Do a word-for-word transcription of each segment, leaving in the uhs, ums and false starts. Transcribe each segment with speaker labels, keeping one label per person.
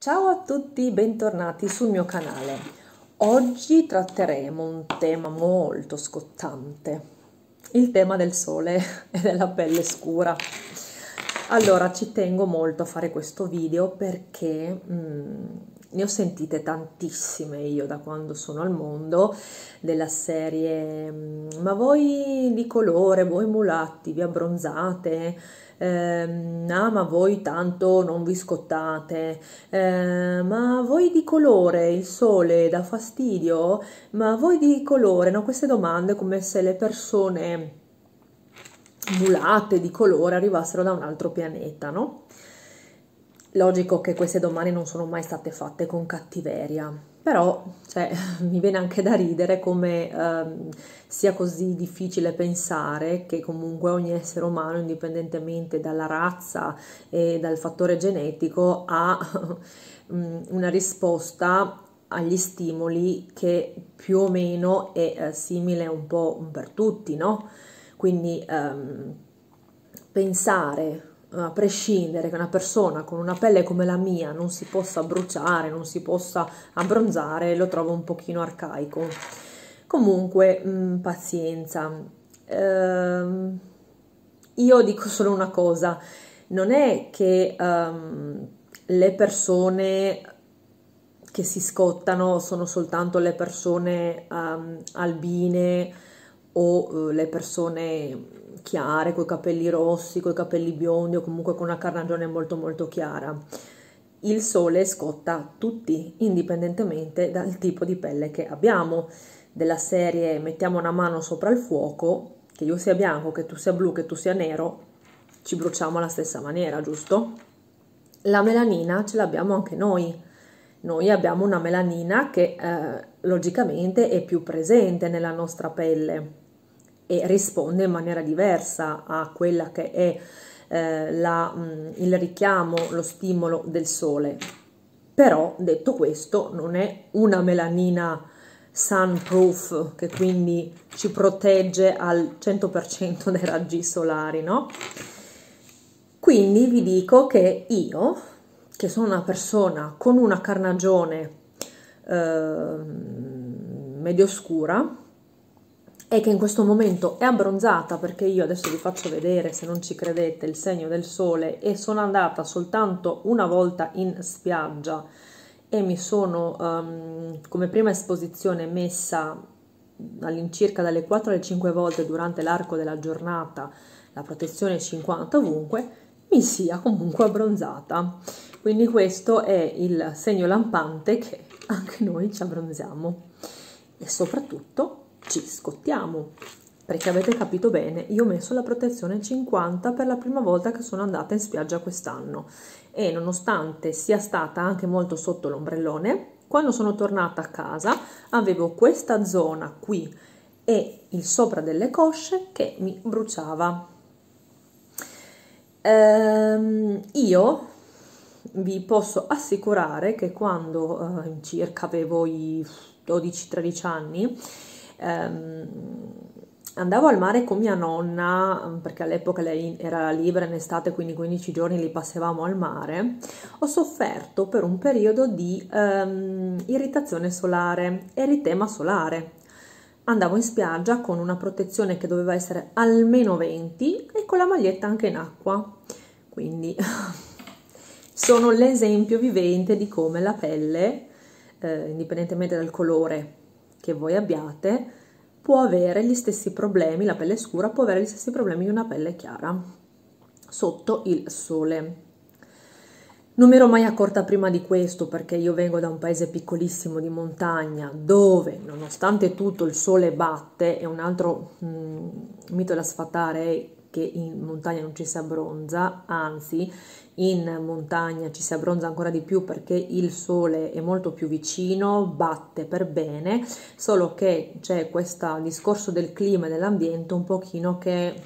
Speaker 1: Ciao a tutti, bentornati sul mio canale. Oggi tratteremo un tema molto scottante, il tema del sole e della pelle scura. Allora, ci tengo molto a fare questo video perché mm, ne ho sentite tantissime io da quando sono al mondo, della serie mm, ma voi di colore, voi mulatti, vi abbronzate? Eh, ah, ma voi tanto non vi scottate, eh, ma voi di colore, il sole dà fastidio, ma voi di colore, no? Queste domande come se le persone mulate di colore arrivassero da un altro pianeta, no? Logico che queste domande non sono mai state fatte con cattiveria, però cioè, mi viene anche da ridere come ehm, sia così difficile pensare che comunque ogni essere umano, indipendentemente dalla razza e dal fattore genetico, ha una risposta agli stimoli che più o meno è eh, simile un po' per tutti, no? Quindi ehm, pensare a prescindere che una persona con una pelle come la mia non si possa bruciare, non si possa abbronzare, lo trovo un pochino arcaico. Comunque, mh, pazienza. Ehm, io dico solo una cosa, non è che um, le persone che si scottano sono soltanto le persone um, albine o uh, le persone chiare, con i capelli rossi, con i capelli biondi o comunque con una carnagione molto molto chiara. Il sole scotta tutti, indipendentemente dal tipo di pelle che abbiamo. Della serie mettiamo una mano sopra il fuoco, che io sia bianco, che tu sia blu, che tu sia nero, ci bruciamo alla stessa maniera, giusto? La melanina ce l'abbiamo anche noi. Noi abbiamo una melanina che eh, logicamente è più presente nella nostra pelle e risponde in maniera diversa a quella che è eh, la, mh, il richiamo, lo stimolo del sole. Però, detto questo, non è una melanina sunproof che quindi ci protegge al cento per cento dai raggi solari, no? Quindi vi dico che io, che sono una persona con una carnagione eh, medio scura, e che in questo momento è abbronzata, perché io adesso vi faccio vedere, se non ci credete, il segno del sole, e sono andata soltanto una volta in spiaggia e mi sono um, come prima esposizione messa all'incirca dalle quattro alle cinque volte durante l'arco della giornata la protezione cinquanta ovunque, mi sia comunque abbronzata. Quindi questo è il segno lampante che anche noi ci abbronziamo e soprattutto ci scottiamo, perché avete capito bene, io ho messo la protezione cinquanta per la prima volta che sono andata in spiaggia quest'anno e nonostante sia stata anche molto sotto l'ombrellone, quando sono tornata a casa avevo questa zona qui e il sopra delle cosce che mi bruciava. Ehm, io vi posso assicurare che quando eh, circa avevo i dodici tredici anni ehm, andavo al mare con mia nonna, perché all'epoca lei era libera in estate, quindi quindici giorni li passavamo al mare. Ho sofferto per un periodo di ehm, irritazione solare, eritema solare. Andavo in spiaggia con una protezione che doveva essere almeno venti e con la maglietta anche in acqua, quindi sono l'esempio vivente di come la pelle, eh, indipendentemente dal colore che voi abbiate, può avere gli stessi problemi, la pelle scura può avere gli stessi problemi di una pelle chiara sotto il sole. Non mi ero mai accorta prima di questo perché io vengo da un paese piccolissimo di montagna dove, nonostante tutto, il sole batte, e un altro mm, mito da sfatare è che in montagna non ci si abbronza, anzi in montagna ci si abbronza ancora di più perché il sole è molto più vicino, batte per bene, solo che c'è questo discorso del clima e dell'ambiente un pochino che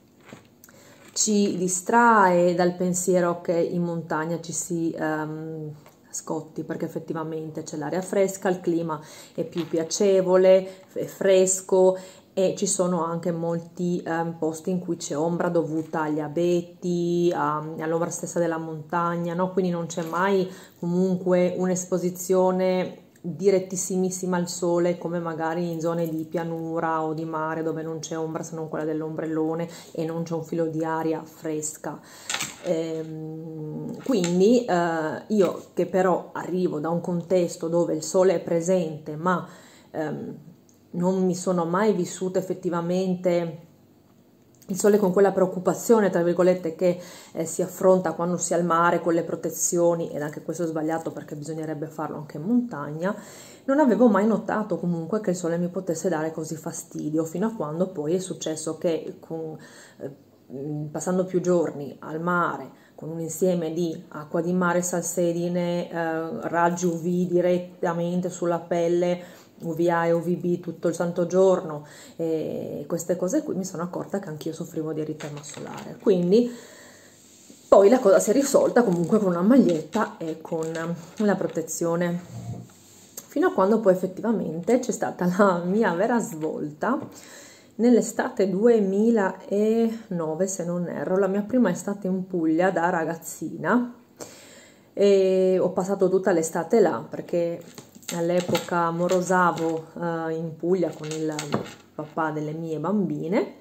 Speaker 1: ci distrae dal pensiero che in montagna ci si um, scotti, perché effettivamente c'è l'aria fresca, il clima è più piacevole, è fresco e ci sono anche molti eh, posti in cui c'è ombra dovuta agli abeti, a, all'ombra stessa della montagna, no? Quindi non c'è mai comunque un'esposizione direttissimissima al sole come magari in zone di pianura o di mare dove non c'è ombra se non quella dell'ombrellone e non c'è un filo di aria fresca. Ehm, quindi eh, io che però arrivo da un contesto dove il sole è presente ma ehm, non mi sono mai vissuta effettivamente il sole con quella preoccupazione, tra virgolette, che eh, si affronta quando si è al mare con le protezioni, ed anche questo è sbagliato perché bisognerebbe farlo anche in montagna, non avevo mai notato comunque che il sole mi potesse dare così fastidio, fino a quando poi è successo che con, eh, passando più giorni al mare, con un insieme di acqua di mare, salsedine, eh, raggi U V direttamente sulla pelle, U V A e U V B tutto il santo giorno, e queste cose qui mi sono accorta che anch'io soffrivo di eritema solare. Quindi poi la cosa si è risolta comunque con una maglietta e con la protezione, fino a quando poi effettivamente c'è stata la mia vera svolta nell'estate duemilanove, se non erro, la mia prima estate in Puglia da ragazzina, e ho passato tutta l'estate là perché all'epoca morosavo uh, in Puglia con il papà delle mie bambine,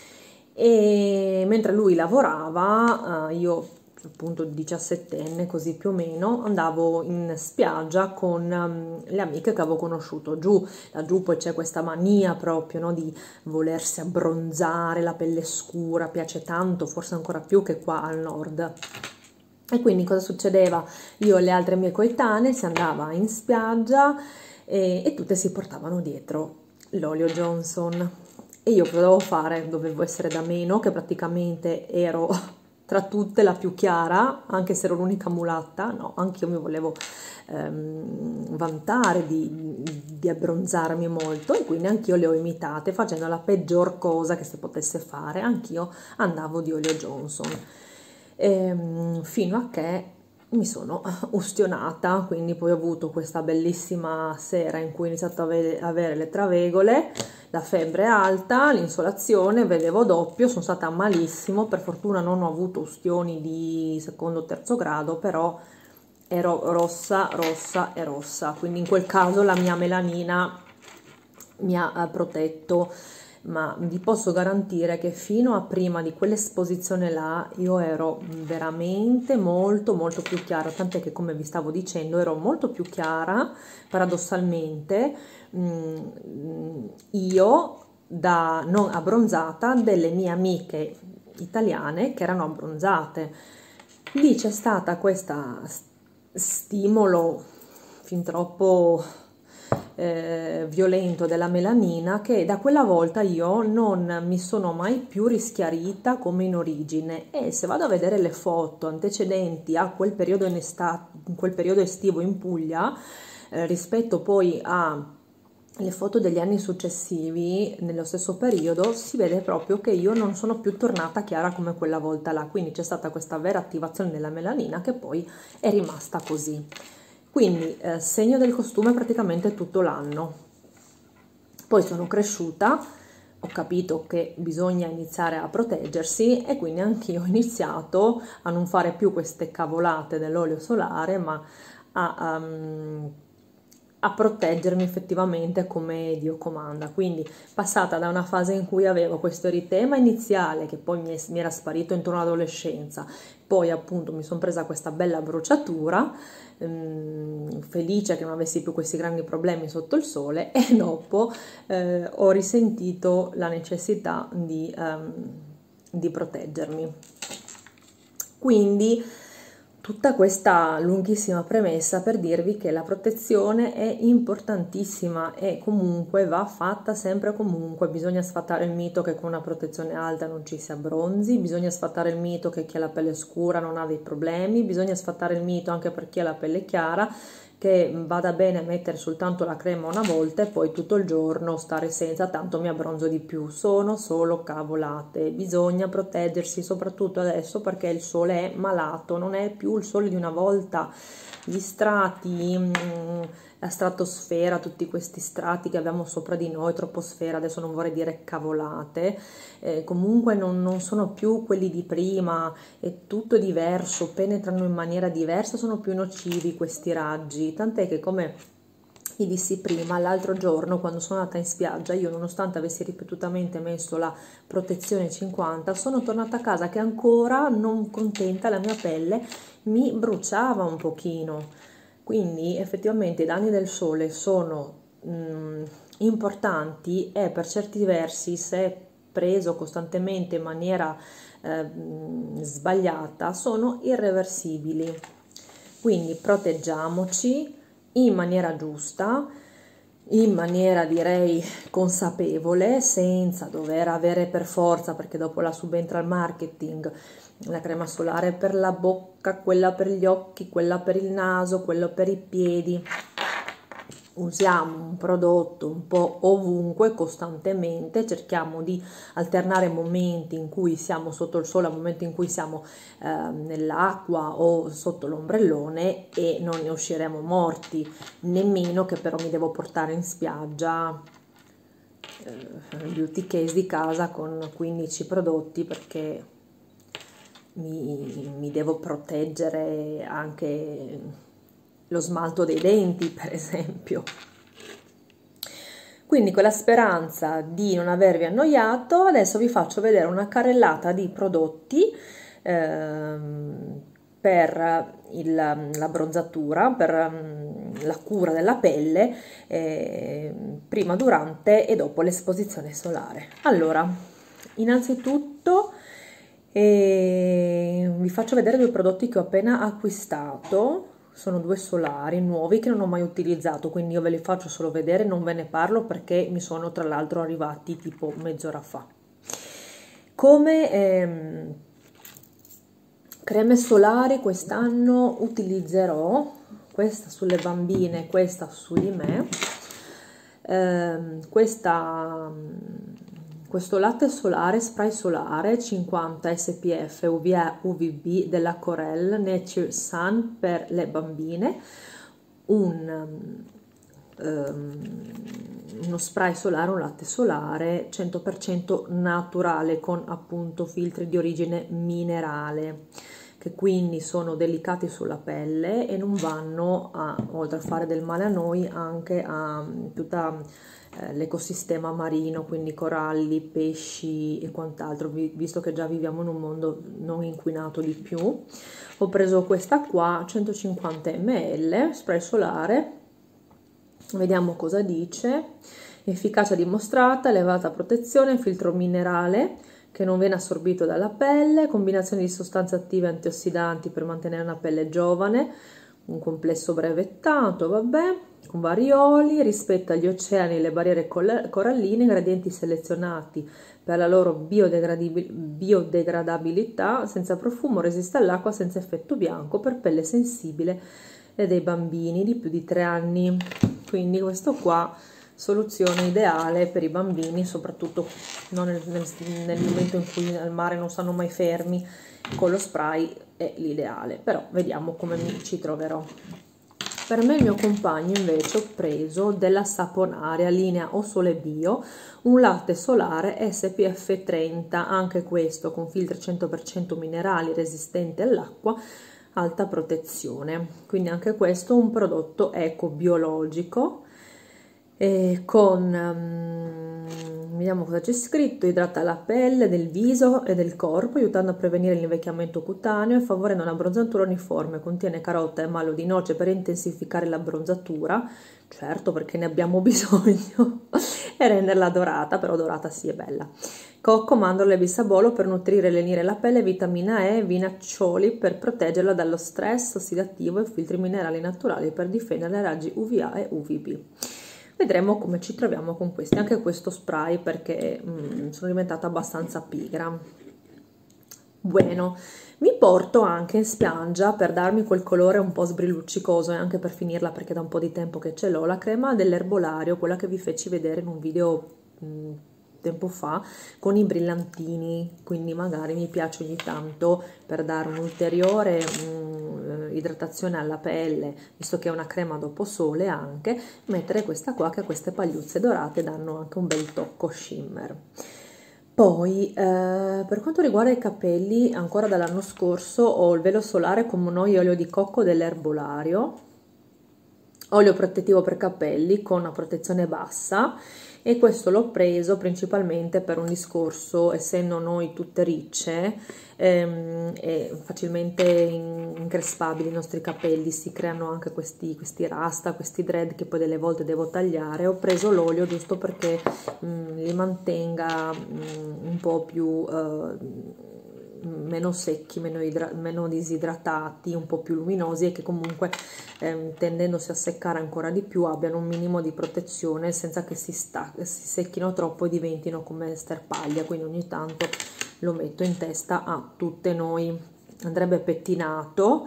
Speaker 1: e mentre lui lavorava, uh, io appunto diciassettenne così più o meno, andavo in spiaggia con um, le amiche che avevo conosciuto giù. Laggiù poi c'è questa mania proprio, no, di volersi abbronzare, la pelle scura, piace tanto, forse ancora più che qua al nord. E quindi cosa succedeva? Io e le altre mie coetanee si andava in spiaggia e, e tutte si portavano dietro l'olio Johnson. E io cosa dovevo fare? Dovevo essere da meno, che praticamente ero tra tutte la più chiara, anche se ero l'unica mulatta. No, anche io mi volevo ehm, vantare di, di abbronzarmi molto, e quindi anch'io le ho imitate, facendo la peggior cosa che si potesse fare. Anch'io andavo di olio Johnson. Ehm, fino a che mi sono ustionata, quindi poi ho avuto questa bellissima sera in cui ho iniziato a avere, avere le travegole, la febbre alta, l'insolazione, vedevo doppio, sono stata malissimo, per fortuna non ho avuto ustioni di secondo o terzo grado, però ero rossa, rossa e rossa, quindi in quel caso la mia melanina mi ha protetto. Ma vi posso garantire che fino a prima di quell'esposizione là io ero veramente molto molto più chiara, tant'è che, come vi stavo dicendo, ero molto più chiara paradossalmente mh, io da non abbronzata delle mie amiche italiane che erano abbronzate. Lì c'è stata questa stimolo fin troppo Eh, violento della melanina, che da quella volta io non mi sono mai più rischiarita come in origine. E se vado a vedere le foto antecedenti a quel periodo in estate, in quel periodo estivo in Puglia, eh, rispetto poi a le foto degli anni successivi nello stesso periodo, si vede proprio che io non sono più tornata chiara come quella volta là, quindi c'è stata questa vera attivazione della melanina che poi è rimasta così. Quindi eh, segno del costume praticamente tutto l'anno. Poi sono cresciuta, ho capito che bisogna iniziare a proteggersi, e quindi anch'io ho iniziato a non fare più queste cavolate dell'olio solare, ma a, um, a proteggermi effettivamente come Dio comanda. Quindi, passata da una fase in cui avevo questo eritema iniziale, che poi mi, è, mi era sparito intorno all'adolescenza, poi appunto mi sono presa questa bella bruciatura, ehm, felice che non avessi più questi grandi problemi sotto il sole, e dopo eh, ho risentito la necessità di, ehm, di proteggermi. Quindi tutta questa lunghissima premessa per dirvi che la protezione è importantissima e comunque va fatta sempre comunque. Bisogna sfatare il mito che con una protezione alta non ci si abbronzi, bisogna sfatare il mito che chi ha la pelle scura non ha dei problemi, bisogna sfatare il mito anche per chi ha la pelle chiara che vada bene mettere soltanto la crema una volta e poi tutto il giorno stare senza, tanto mi abbronzo di più. Sono solo cavolate. Bisogna proteggersi soprattutto adesso perché il sole è malato, non è più il sole di una volta. Gli strati, la stratosfera, tutti questi strati che abbiamo sopra di noi, troposfera, adesso non vorrei dire cavolate, eh, comunque non, non sono più quelli di prima, è tutto diverso, penetrano in maniera diversa, sono più nocivi questi raggi, tant'è che, come vi dissi prima, l'altro giorno quando sono andata in spiaggia, io nonostante avessi ripetutamente messo la protezione cinquanta, sono tornata a casa che ancora non contenta, la mia pelle mi bruciava un pochino. Quindi effettivamente i danni del sole sono mh, importanti e per certi versi, se preso costantemente in maniera eh, sbagliata, sono irreversibili. Quindi proteggiamoci in maniera giusta, in maniera direi consapevole, senza dover avere per forza, perché dopo la subentra il marketing, la crema solare per la bocca, quella per gli occhi, quella per il naso, quello per i piedi. Usiamo un prodotto un po' ovunque, costantemente, cerchiamo di alternare momenti in cui siamo sotto il sole a momenti in cui siamo eh, nell'acqua o sotto l'ombrellone e non ne usciremo morti, nemmeno che però mi devo portare in spiaggia eh, il beauty case di casa con quindici prodotti perché mi, mi devo proteggere anche lo smalto dei denti, per esempio. Quindi, con la speranza di non avervi annoiato, adesso vi faccio vedere una carrellata di prodotti ehm, per il, la bronzatura, per um, la cura della pelle, eh, prima, durante e dopo l'esposizione solare. Allora, innanzitutto eh, vi faccio vedere due prodotti che ho appena acquistato. Sono due solari nuovi che non ho mai utilizzato, quindi io ve li faccio solo vedere, non ve ne parlo perché mi sono tra l'altro arrivati tipo mezz'ora fa. Come ehm, creme solari quest'anno utilizzerò questa sulle bambine, questa su di me, ehm, questa... questo latte solare, spray solare cinquanta S P F U V A U V B della Corelle Nature Sun per le bambine, un, um, uno spray solare, un latte solare cento per cento naturale con appunto filtri di origine minerale, che quindi sono delicati sulla pelle e non vanno a, oltre a fare del male a noi, anche a tutta l'ecosistema marino, quindi coralli, pesci e quant'altro, visto che già viviamo in un mondo non inquinato di più. Ho preso questa qua, centocinquanta millilitri, spray solare, vediamo cosa dice. Efficacia dimostrata, elevata protezione, filtro minerale che non viene assorbito dalla pelle, combinazione di sostanze attive antiossidanti per mantenere una pelle giovane, un complesso brevettato, vabbè, con vari oli, rispetta gli oceani e le barriere coralline, ingredienti selezionati per la loro biodegradabilità, senza profumo, resiste all'acqua, senza effetto bianco, per pelle sensibile e dei bambini di più di tre anni. Quindi questo qua, soluzione ideale per i bambini, soprattutto non nel, nel, nel momento in cui al mare non stanno mai fermi, con lo spray è l'ideale, però vediamo come mi ci troverò. Per me e il mio compagno invece ho preso della Saponaria linea O Sole Bio, un latte solare S P F trenta, anche questo con filtri cento per cento minerali, resistente all'acqua, alta protezione, quindi anche questo un prodotto eco biologico, e con um, vediamo cosa c'è scritto: idrata la pelle, del viso e del corpo, aiutando a prevenire l'invecchiamento cutaneo e favorendo una bronzatura uniforme. Contiene carota e mallo di noce per intensificare la bronzatura, certo, perché ne abbiamo bisogno, e renderla dorata, però dorata sì è bella. Cocco, mandorle e bissabolo per nutrire e lenire la pelle, vitamina E, vinaccioli per proteggerla dallo stress ossidativo e filtri minerali naturali per difendere dai raggi U V A e U V B. Vedremo come ci troviamo con questi, anche questo spray, perché mm, sono diventata abbastanza pigra. Bueno, mi porto anche in spiaggia per darmi quel colore un po' sbrilluccicoso e anche per finirla, perché da un po' di tempo che ce l'ho, la crema dell'erbolario, quella che vi feci vedere in un video mm, tempo fa, con i brillantini, quindi magari mi piace ogni tanto per dare un ulteriore mm, idratazione alla pelle, visto che è una crema dopo sole anche, mettere questa qua, che ha queste pagliuzze dorate, danno anche un bel tocco shimmer. Poi eh, per quanto riguarda i capelli, ancora dall'anno scorso ho il velo solare con monoi olio di cocco dell'Erbolario, olio protettivo per capelli con una protezione bassa, e questo l'ho preso principalmente per un discorso, essendo noi tutte ricce ehm, e facilmente increspabili i nostri capelli, si creano anche questi, questi rasta, questi dread che poi delle volte devo tagliare. Ho preso l'olio giusto perché mh, li mantenga mh, un po' più eh, meno secchi, meno, meno disidratati, un po' più luminosi, e che comunque ehm, tendendosi a seccare ancora di più abbiano un minimo di protezione senza che si, sta, si secchino troppo e diventino come sterpaglia. Quindi ogni tanto lo metto in testa a tutte noi. Andrebbe pettinato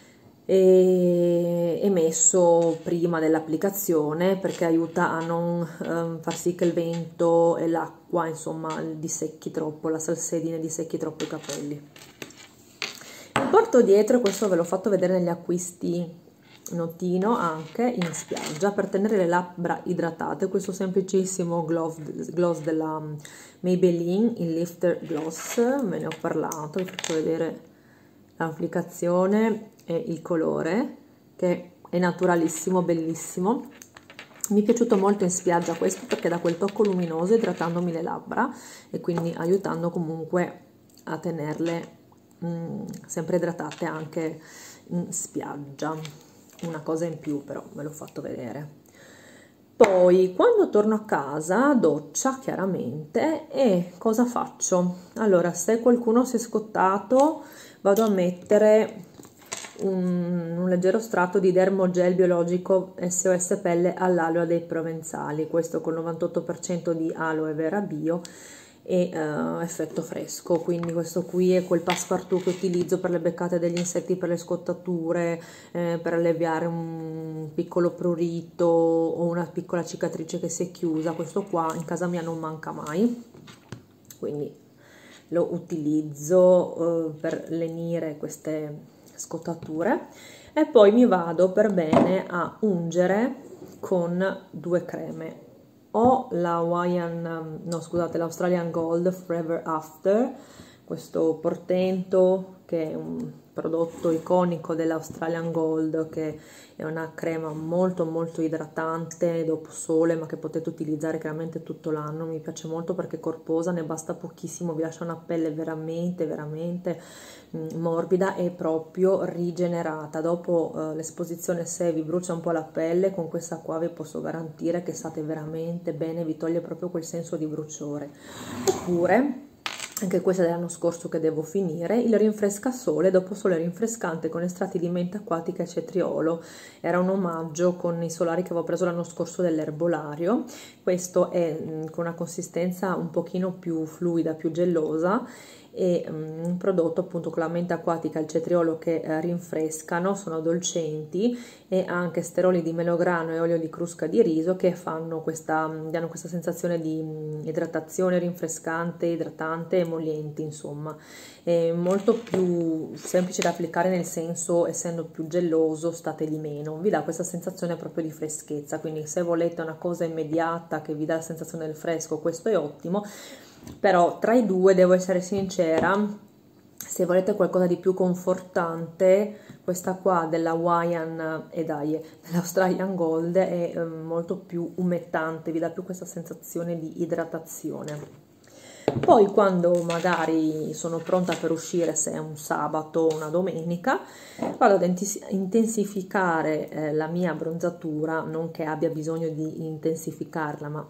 Speaker 1: e, e messo prima dell'applicazione, perché aiuta a non um, far sì che il vento e l'acqua insomma dissecchi troppo, la salsedine dissecchi troppo i capelli. Il porto dietro, questo ve l'ho fatto vedere negli acquisti notino, anche in spiaggia, per tenere le labbra idratate, questo semplicissimo gloss, gloss della Maybelline, il Lifter Gloss, me ne ho parlato, vi faccio vedere l'applicazione e il colore, che è naturalissimo, bellissimo. Mi è piaciuto molto in spiaggia questo perché dà quel tocco luminoso idratandomi le labbra e quindi aiutando comunque a tenerle mh, sempre idratate anche in spiaggia. Una cosa in più, però ve l'ho fatto vedere. Poi quando torno a casa doccia chiaramente, e cosa faccio? Allora, se qualcuno si è scottato, vado a mettere un, un leggero strato di Dermogel biologico S O S pelle all'aloe dei provenzali, questo con novantotto per cento di aloe vera bio e uh, effetto fresco. Quindi questo qui è quel passepartout che utilizzo per le beccate degli insetti, per le scottature, eh, per alleviare un piccolo prurito o una piccola cicatrice che si è chiusa. Questo qua in casa mia non manca mai, quindi lo utilizzo eh, per lenire queste scottature. E poi mi vado per bene a ungere con due creme, o la Hawaiian, no scusate, l'Australian Gold Forever After, questo portento che è un prodotto iconico dell'Australian Gold, che è una crema molto molto idratante dopo sole, ma che potete utilizzare chiaramente tutto l'anno. Mi piace molto perché è corposa, ne basta pochissimo, vi lascia una pelle veramente veramente mh, morbida e proprio rigenerata. Dopo uh, l'esposizione, se vi brucia un po' la pelle, con questa qua vi posso garantire che state veramente bene, vi toglie proprio quel senso di bruciore. Oppure anche questa dell'anno scorso che devo finire, il rinfresca sole dopo sole rinfrescante con estratti di menta acquatica e cetriolo. Era un omaggio con i solari che avevo preso l'anno scorso dell'Erbolario. Questo è mh, con una consistenza un pochino più fluida, più gellosa, e um, un prodotto appunto con la menta acquatica e il cetriolo che eh, rinfrescano, sono dolcenti, e anche steroli di melograno e olio di crusca di riso che fanno questa, danno questa sensazione di um, idratazione rinfrescante, idratante, emolliente, insomma. È molto più semplice da applicare, nel senso, essendo più gelloso state di meno, vi dà questa sensazione proprio di freschezza. Quindi se volete una cosa immediata che vi dà la sensazione del fresco, questo è ottimo. Però tra i due, devo essere sincera, se volete qualcosa di più confortante, questa qua della Hawaiian e dai, dell'Australian Gold è eh, molto più umettante, vi dà più questa sensazione di idratazione. Poi quando magari sono pronta per uscire, se è un sabato o una domenica, vado ad intensificare eh, la mia abbronzatura, non che abbia bisogno di intensificarla, ma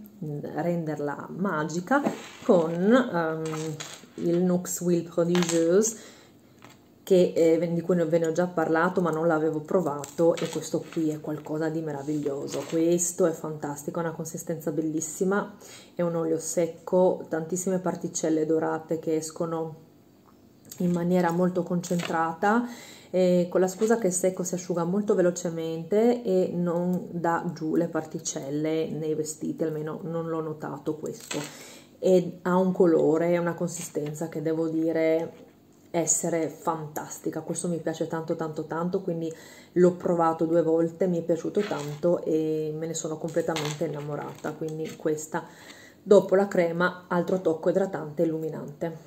Speaker 1: renderla magica, con um, il Nuxe Huile Prodigieuse, che, eh, di cui ve ne ho già parlato ma non l'avevo provato, e questo qui è qualcosa di meraviglioso. Questo è fantastico, ha una consistenza bellissima, è un olio secco, tantissime particelle dorate che escono in maniera molto concentrata, e con la scusa che è secco si asciuga molto velocemente e non dà giù le particelle nei vestiti, almeno non l'ho notato questo, e ha un colore e una consistenza che devo dire essere fantastica. Questo mi piace tanto tanto tanto, quindi l'ho provato due volte, mi è piaciuto tanto e me ne sono completamente innamorata. Quindi questa, dopo la crema, altro tocco idratante e illuminante.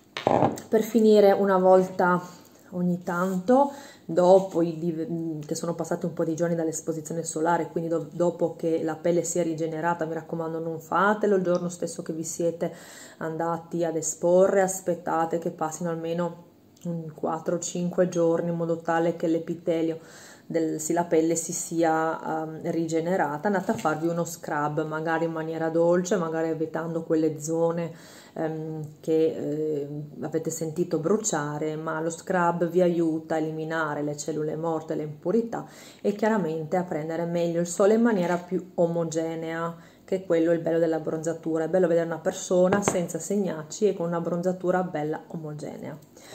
Speaker 1: Per finire, una volta ogni tanto, dopo i, che sono passati un po' di giorni dall'esposizione solare, quindi do, dopo che la pelle si è rigenerata, mi raccomando non fatelo il giorno stesso che vi siete andati ad esporre, aspettate che passino almeno quattro cinque giorni in modo tale che l'epitelio del, sì, la pelle si sia um, rigenerata. Andate a farvi uno scrub, magari in maniera dolce, magari evitando quelle zone um, che eh, avete sentito bruciare, ma lo scrub vi aiuta a eliminare le cellule morte, le impurità e chiaramente a prendere meglio il sole in maniera più omogenea, che quello è il bello della bronzatura. È bello vedere una persona senza segnacci e con una bronzatura bella omogenea.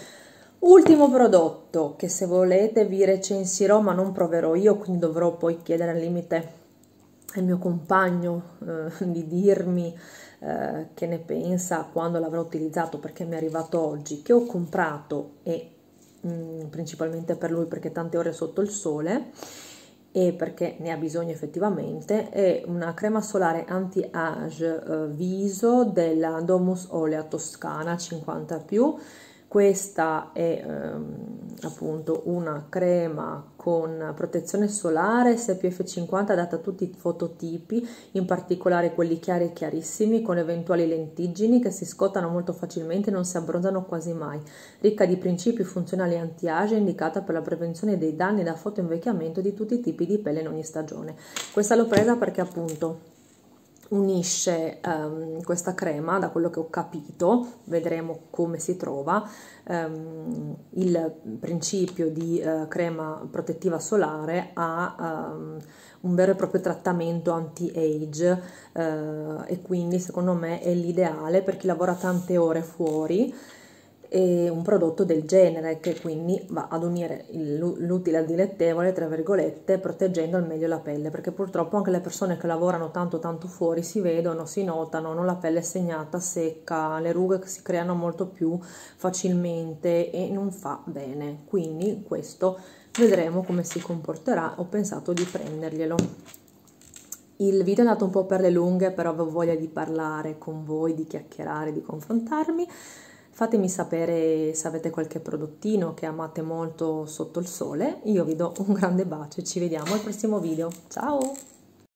Speaker 1: Ultimo prodotto che, se volete, vi recensirò, ma non proverò io, quindi dovrò poi chiedere al limite al mio compagno eh, di dirmi eh, che ne pensa quando l'avrò utilizzato, perché mi è arrivato oggi, che ho comprato e mh, principalmente per lui, perché tante ore sotto il sole e perché ne ha bisogno effettivamente. È una crema solare anti-age eh, viso della Domus Olea Toscana cinquanta più. Questa è ehm, appunto una crema con protezione solare S P F cinquanta adatta a tutti i fototipi, in particolare quelli chiari e chiarissimi, con eventuali lentiggini che si scottano molto facilmente e non si abbronzano quasi mai. Ricca di principi funzionali anti-age, indicata per la prevenzione dei danni da fotoinvecchiamento di tutti i tipi di pelle in ogni stagione. Questa l'ho presa perché appunto unisce um, questa crema, da quello che ho capito, vedremo come si trova, um, il principio di uh, crema protettiva solare a um, un vero e proprio trattamento anti-age uh, e quindi secondo me è l'ideale per chi lavora tante ore fuori, e un prodotto del genere che quindi va ad unire l'utile al dilettevole, tra virgolette, proteggendo al meglio la pelle, perché purtroppo anche le persone che lavorano tanto tanto fuori si vedono, si notano, hanno la pelle segnata, secca, le rughe che si creano molto più facilmente e non fa bene. Quindi questo vedremo come si comporterà. Ho pensato di prenderglielo. Il video è andato un po' per le lunghe, però avevo voglia di parlare con voi, di chiacchierare, di confrontarmi. Fatemi sapere se avete qualche prodottino che amate molto sotto il sole. Io vi do un grande bacio e ci vediamo al prossimo video. Ciao!